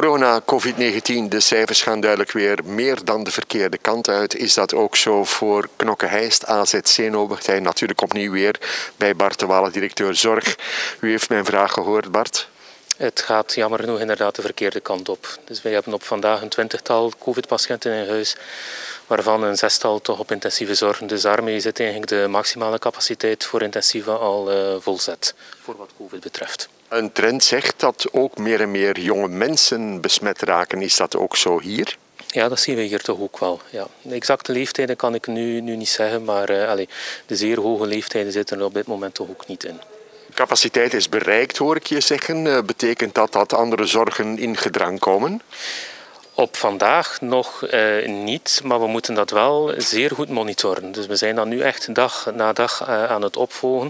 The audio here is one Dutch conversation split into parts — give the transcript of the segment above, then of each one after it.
Corona, COVID-19, de cijfers gaan duidelijk weer meer dan de verkeerde kant uit. Is dat ook zo voor Knokke-Heist, AZ Zeno-Partij? Natuurlijk opnieuw weer bij Bart de Walle, directeur Zorg. U heeft mijn vraag gehoord, Bart. Het gaat jammer genoeg inderdaad de verkeerde kant op. Dus wij hebben op vandaag een 20-tal COVID-patiënten in huis, waarvan een 6-tal toch op intensieve zorg. Dus daarmee zit eigenlijk de maximale capaciteit voor intensieve al volzet, voor wat COVID betreft. Een trend zegt dat ook meer en meer jonge mensen besmet raken. Is dat ook zo hier? Ja, dat zien we hier toch ook wel. Ja. De exacte leeftijden kan ik nu niet zeggen, maar de zeer hoge leeftijden zitten er op dit moment toch ook niet in. Capaciteit is bereikt, hoor ik je zeggen. Betekent dat dat andere zorgen in gedrang komen? Op vandaag nog niet, maar we moeten dat wel zeer goed monitoren. Dus we zijn dat nu echt dag na dag aan het opvolgen.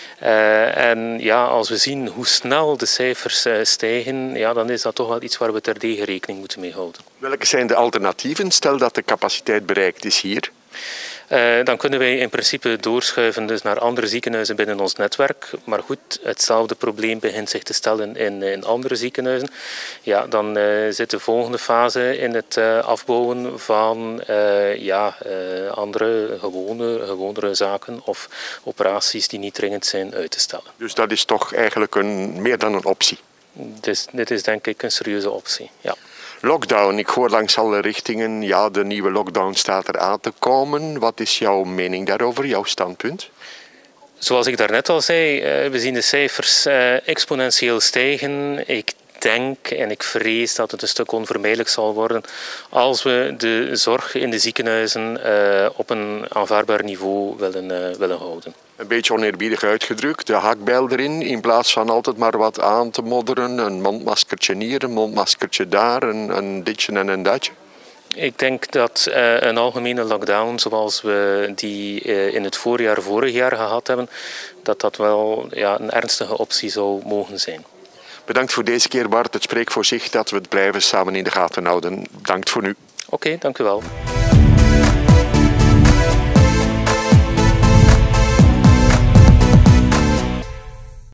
En ja, als we zien hoe snel de cijfers stijgen, ja, dan is dat toch wel iets waar we terdege rekening moeten mee houden. Welke zijn de alternatieven? Stel dat de capaciteit bereikt is hier. Dan kunnen wij in principe doorschuiven dus naar andere ziekenhuizen binnen ons netwerk. Maar goed, hetzelfde probleem begint zich te stellen in andere ziekenhuizen. Ja, dan zit de volgende fase in het afbouwen van andere gewonere zaken of operaties die niet dringend zijn uit te stellen. Dus dat is toch eigenlijk meer dan een optie? Dus dit is denk ik een serieuze optie, ja. Lockdown, ik hoor langs alle richtingen, ja, de nieuwe lockdown staat er aan te komen. Wat is jouw mening daarover, jouw standpunt? Zoals ik daarnet al zei, we zien de cijfers exponentieel stijgen. Ik denk en ik vrees dat het een stuk onvermijdelijk zal worden als we de zorg in de ziekenhuizen op een aanvaardbaar niveau willen houden. Een beetje oneerbiedig uitgedrukt, de hakbijl erin, in plaats van altijd maar wat aan te modderen. Een mondmaskertje hier, een mondmaskertje daar, een ditje en een datje. Ik denk dat een algemene lockdown zoals we die in het voorjaar vorig jaar gehad hebben, dat wel een ernstige optie zou mogen zijn. Bedankt voor deze keer, Bart. Het spreekt voor zich dat we het blijven samen in de gaten houden. Dank voor nu. Oké, dank u wel.